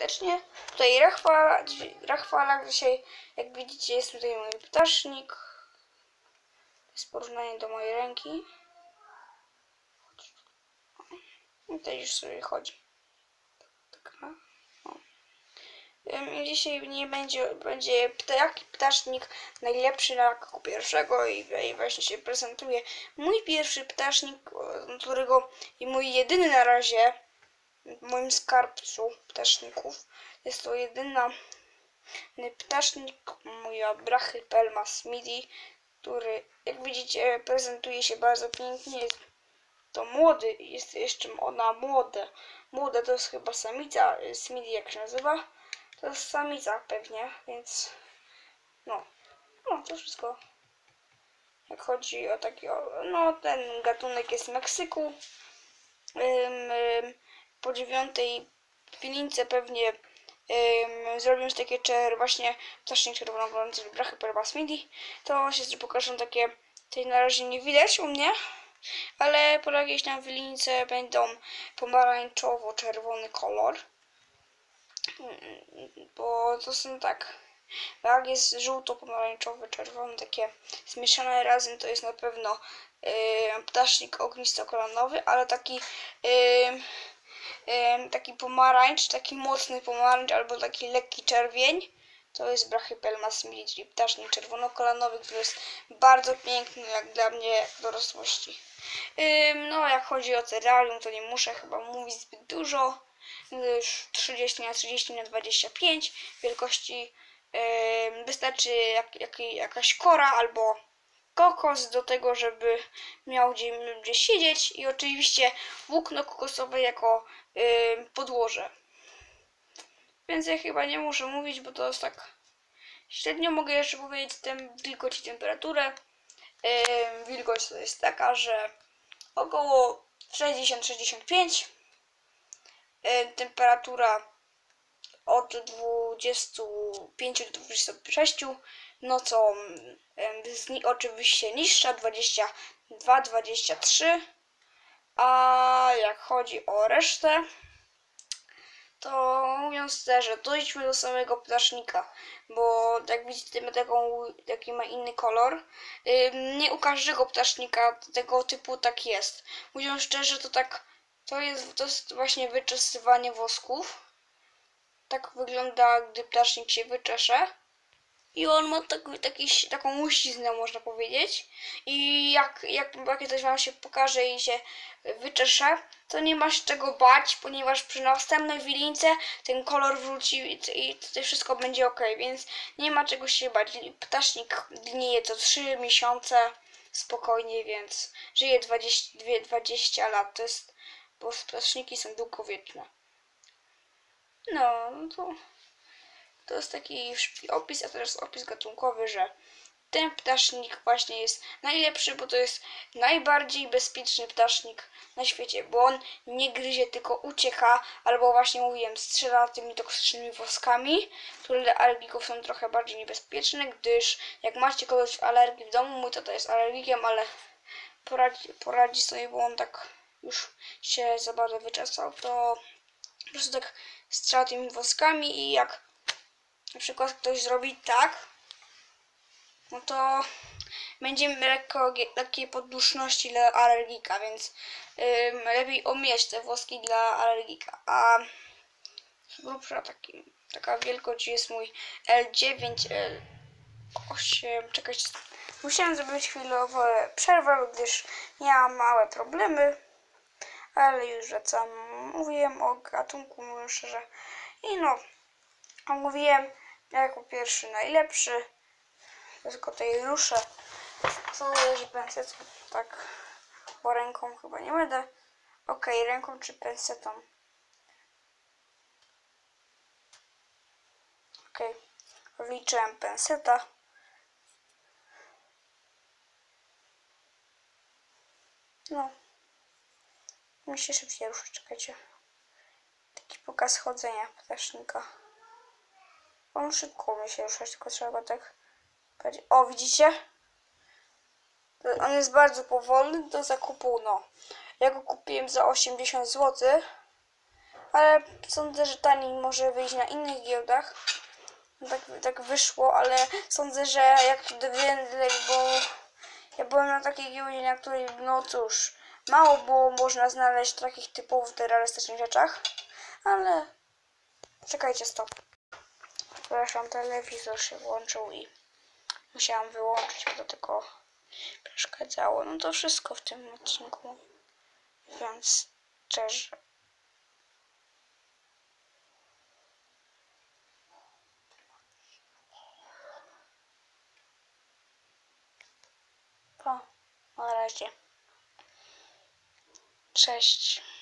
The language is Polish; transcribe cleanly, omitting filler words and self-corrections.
bezużytecznie. Tutaj rachwala dzisiaj, jak widzicie, jest tutaj mój ptasznik. To jest porównanie do mojej ręki. I tutaj już sobie chodzi. Taka. Dzisiaj nie będzie taki ptasznik najlepszy na roku pierwszego i właśnie się prezentuje mój pierwszy ptasznik, którego i mój jedyny na razie w moim skarbcu ptaszników. Jest to jedyny ptasznik moja Brachypelma Smithy, który, jak widzicie, prezentuje się bardzo pięknie. Jest to młody, jest jeszcze ona młode to jest chyba samica, Smithy jak się nazywa. To jest samica pewnie, więc no to wszystko. Jak chodzi o taki, no ten gatunek jest z Meksyku. Po 9 pilince pewnie zrobię takie właśnie ptasznik czerwonoglący Brachypelma Smithy. To się pokażą takie, tutaj na razie nie widać u mnie, ale po jakiejś tam wylince będą pomarańczowo-czerwony kolor. Bo to są tak, jak jest żółto-pomarańczowy, czerwony, takie zmieszane razem, to jest na pewno ptasznik ognistokolanowy, ale taki pomarańcz, taki mocny pomarańcz albo taki lekki czerwień, to jest Brachypelma Smithy, czyli ptasznik czerwonokolanowy, który jest bardzo piękny jak dla mnie w dorosłości. No jak chodzi o terrarium, to nie muszę chyba mówić zbyt dużo. 30 na 30 na 25 wielkości. Wystarczy jakaś kora albo kokos do tego, żeby miał gdzie siedzieć, i oczywiście włókno kokosowe jako podłoże. Więc ja chyba nie muszę mówić, bo to jest tak średnio. Mogę jeszcze powiedzieć wilgoć i temperaturę. Wilgoć to jest taka, że około 60-65. Temperatura od 25 do 26, nocą oczywiście niższa, 22-23, a jak chodzi o resztę, to mówiąc szczerze, dojdźmy do samego ptasznika, bo jak widzicie taki ma inny kolor. Nie u każdego ptasznika tego typu tak jest. Mówiąc szczerze, to jest właśnie wyczesywanie wosków. Tak wygląda, gdy ptasznik się wyczesze. I on ma taką łuściznę, można powiedzieć. I jak coś wam się pokaże i się wyczesze, to nie masz czego bać, ponieważ przy następnej wilince ten kolor wróci i tutaj wszystko będzie ok, więc nie ma czego się bać. Ptasznik gnieje co 3 miesiące spokojnie, więc żyje 20 lat. Bo ptaszniki są długowieczne. No to jest taki szybki opis, a teraz opis gatunkowy, że ten ptasznik właśnie jest najlepszy, bo to jest najbardziej bezpieczny ptasznik na świecie, bo on nie gryzie, tylko ucieka, albo właśnie mówiłem, strzela tymi toksycznymi woskami, które dla alergików są trochę bardziej niebezpieczne, gdyż jak macie kogoś w alergii w domu, mój tata jest alergikiem, ale poradzi sobie, bo on tak już się za bardzo wyczesał, to po prostu tak strzela tymi woskami i jak na przykład ktoś zrobi tak, no to będzie lekkiej podduszności dla alergika, więc lepiej omijać te włoski dla alergika. A grubsza taka wielkość jest mój L9, L8. Czekajcie, musiałem zrobić chwilową przerwę, gdyż miałam małe problemy, ale już wracam. Mówiłem o gatunku, mówię szczerze. I mówiłem jako pierwszy najlepszy. Tylko tutaj ruszę. Co leży pensetą? Tak, bo ręką chyba nie będę. Ok, ręką czy pensetą? Ok, wliczyłem penseta. Mi się szybciej ruszy, czekajcie. Taki pokaz chodzenia ptasznika. On szybko umie się ruszać, tylko trzeba go tak... O, widzicie? On jest bardzo powolny do zakupu, Ja go kupiłem za 80 zł. ale sądzę, że taniej może wyjść na innych giełdach. Tak wyszło, ale sądzę, że jak bo ja byłem na takiej giełdzie, na której, no cóż, mało było można znaleźć takich typowych realistycznych rzeczach, ale czekajcie, stop. Przepraszam, telewizor się włączył i musiałam wyłączyć, bo to tylko przeszkadzało. No to wszystko w tym odcinku, więc szczerze. Pa, na razie. Cześć.